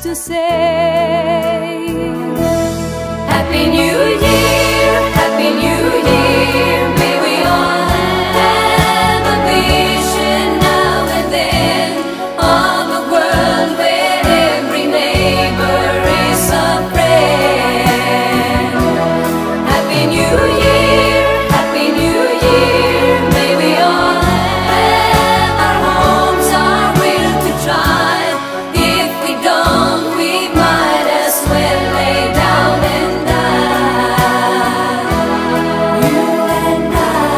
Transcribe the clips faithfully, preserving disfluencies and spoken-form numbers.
to say. Happy New Year, Happy New Year. May we all have a vision now and then of a world where every neighbor is a friend. Happy New Year, Happy New Year. May we all have our homes, our will to try. If we don't, we might as well lay down and die. You and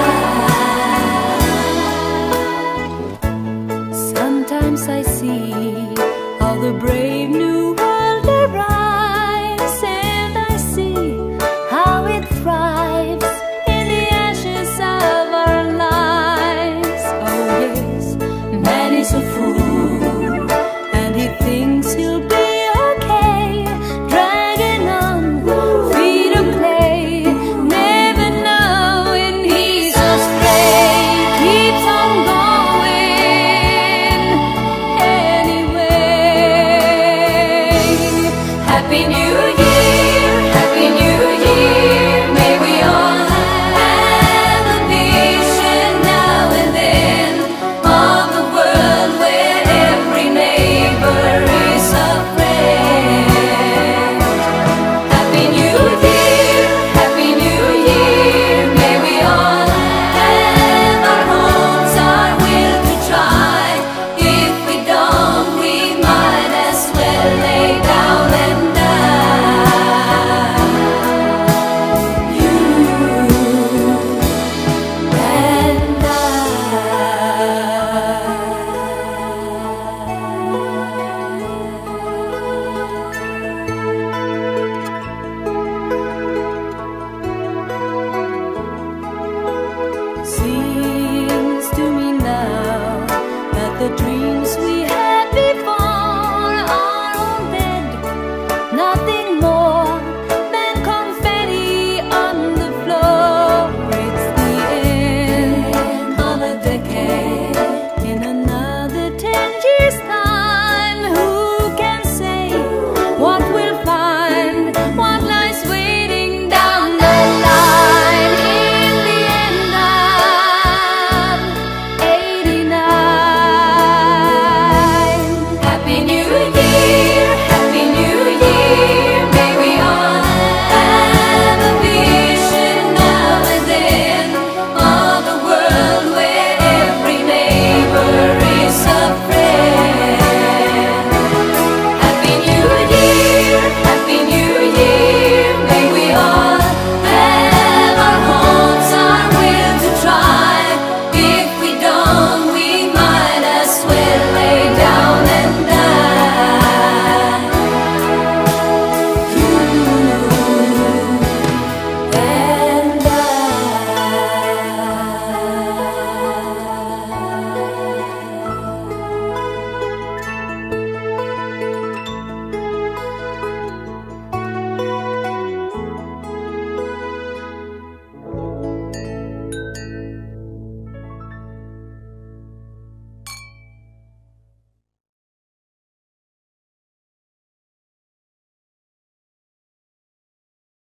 I. Sometimes I see how the brave new world arrives, and I see how it thrives in the ashes of our lives. Oh yes, man is a fool, and he thinks he'll be okay, dragging on feet of clay, never knowing he's astray. Keeps on going anyway. Happy New